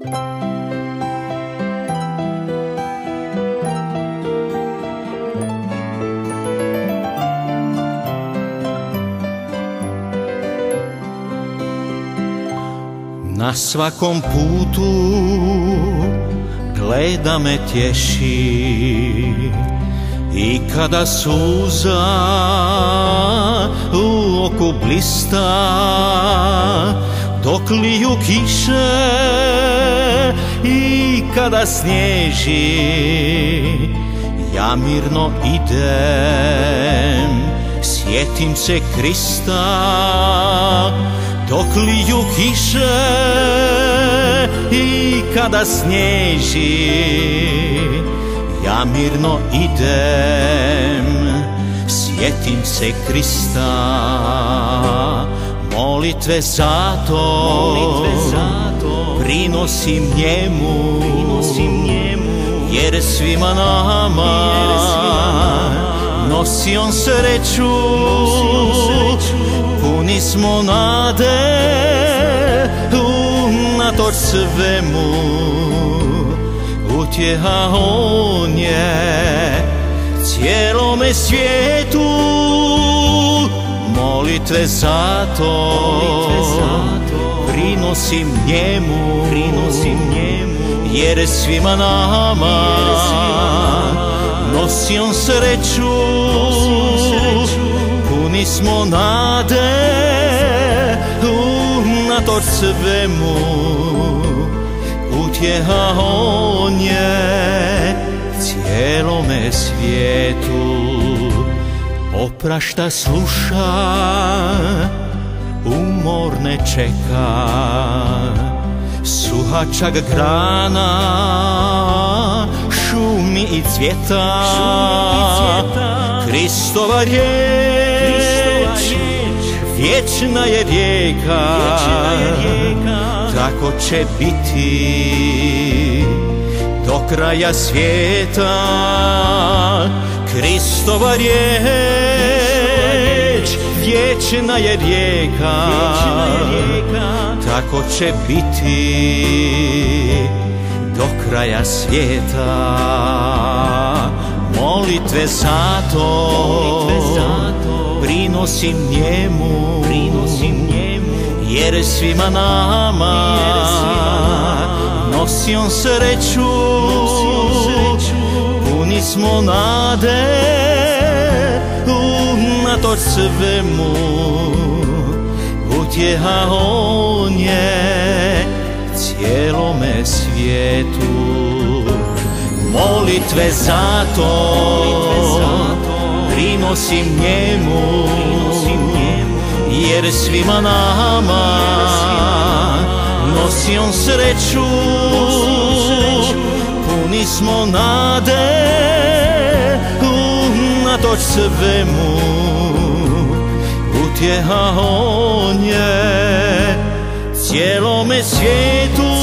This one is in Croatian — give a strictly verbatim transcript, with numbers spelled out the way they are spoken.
Na svakom putu gleda me tješi i kada suza u oku blista, dok liju kiše i kada snježi, ja mirno idem, sjetim se Krista. Dok liju kiše i kada snježi, ja mirno idem, sjetim se Krista. Molitve zato prinosim njemu, jer svima nama nosi on sreću. Puni smo nade unatoč svemu, utjeha on je cijelome svijetu. Molitve zato prinosim njemu, jer svima nama nosi on sreću. Puni smo nade unatoč svemu, utjeha on je cijelome svijetu. Oprašta sluša, umor ne čeka, suha čak grana šumi i cvjeta. Kristova riječ vječna je rijeka, tako će biti do kraja svijeta. Kristova riječ vječna je rijeka, tako će biti do kraja svijeta. Molitve zato prinosim njemu, jer svima nama nosi on sreću. Puni smo nade unatoč svemu, utjeha on je cijelome svijetu. Molitve zato prinosim njemu, jer svima nama nosi on sreću. Puni smo nade unatoč svemu, utjeha on je cijelome svijetu.